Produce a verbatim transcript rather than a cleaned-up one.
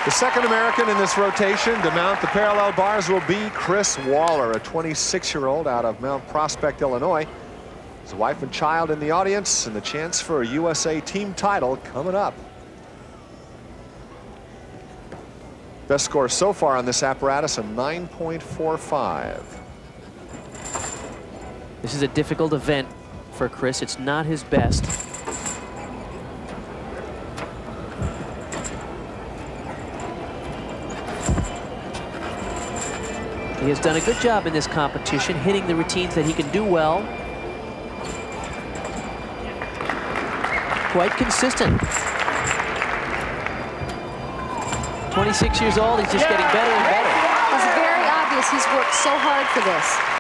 The second American in this rotation to mount the parallel bars will be Chris Waller, a twenty-six-year-old out of Mount Prospect, Illinois. His wife and child in the audience, and the chance for a U S A team title coming up. Best score so far on this apparatus, a nine point four five. This is a difficult event for Chris. It's not his best. He has done a good job in this competition, hitting the routines that he can do well. Quite consistent. twenty-six years old, he's just getting better and better. It's very obvious he's worked so hard for this.